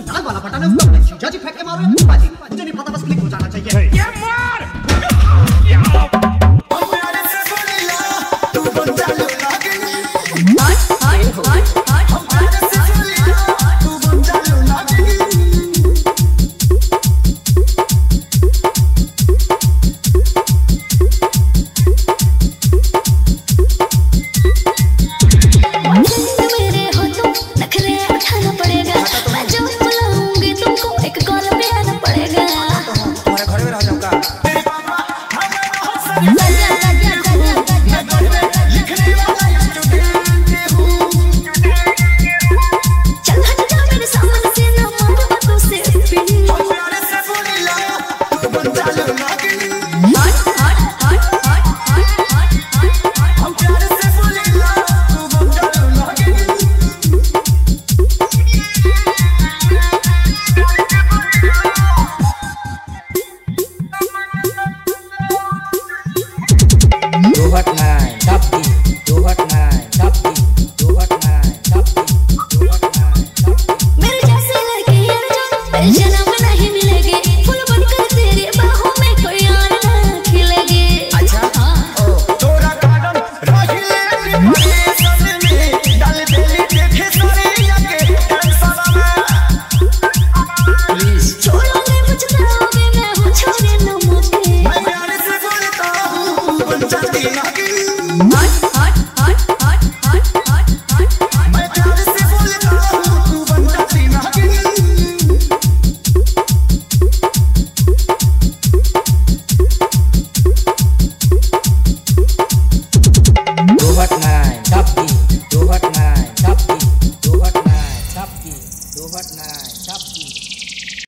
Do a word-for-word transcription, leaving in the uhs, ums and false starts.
लाल वाला बटन है उसको अपने जीजा जी फेंक के मारो या बाजी, मुझे नहीं पता, बस क्लिक हो जाना चाहिए। ये मार Bhakti